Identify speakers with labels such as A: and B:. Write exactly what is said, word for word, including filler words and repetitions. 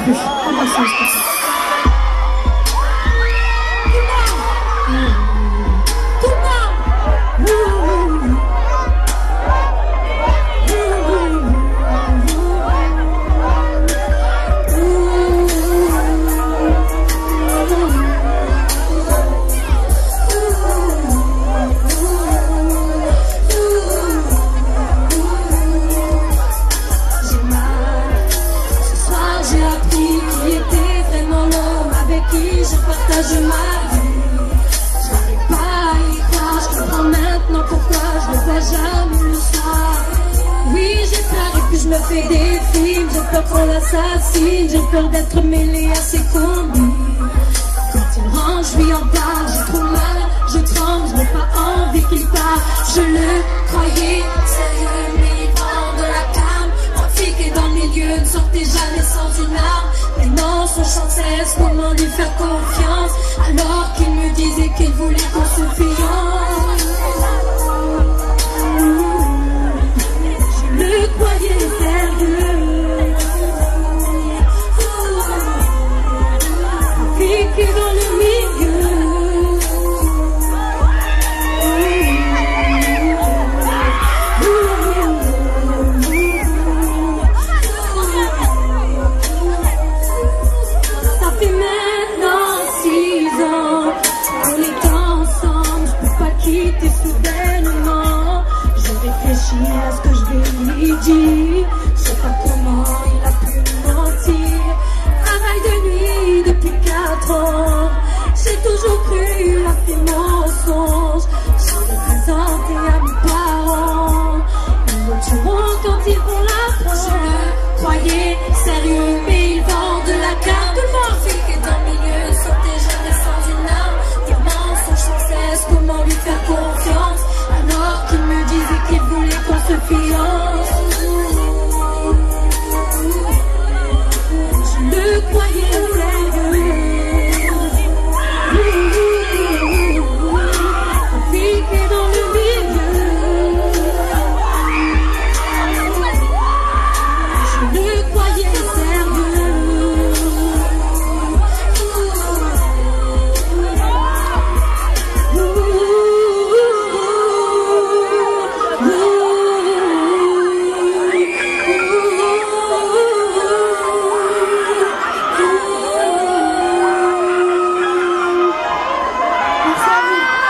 A: plus. Pas de mensonge comme ça.
B: Je partage ma vie. J'arrive pas à y croire. Je comprends maintenant pourquoi je ne vois jamais le soir. Oui, j'ai peur et puis je me fais des films. J'ai peur qu'on l'assassine. J'ai peur d'être mêlée à ses combines. Quand il rentre, je lui en parle. J'ai trop mal, je tremble. Je n'ai pas envie qu'il parte. Je le croyais sérieux, mais il prend de la calme. Trafiqué dans le milieu, ne sortez jamais sans une arme. Mais non, son chant cesse, comment lui faire confiance alors qu'il me disait qu'il voulait qu'on se fiance. Je le croyais sérieux, trafiqué dans le milieu. Soudainement, j'ai réfléchi à ce que je vais lui dire. Je sais pas comment il a pu me mentir. Travail de nuit depuis quatre ans. J'ai toujours cru à ses mensonges. J'en ai présenté à